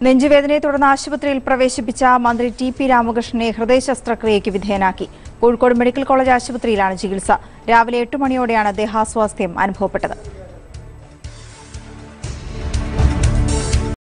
നെഞ്ചുവേദനയെ തുടർന്ന് ആശുപത്രിയിൽ പ്രവേശിപ്പിച്ച മന്ത്രി ടി പി രാമകൃഷ്ണനെ ഹൃദയ ശസ്ത്രക്രിയയ്ക്ക് വിധേയനാക്കി. കോഴിക്കോട് മെഡിക്കൽ കോളേജ് ആശുപത്രിയിലാണ് ചികിത്സ. രാവിലെ 8 മണിയോടെയാണ് ദേഹാസ്വാസ്ഥ്യം അനുഭവപ്പെട്ടത്.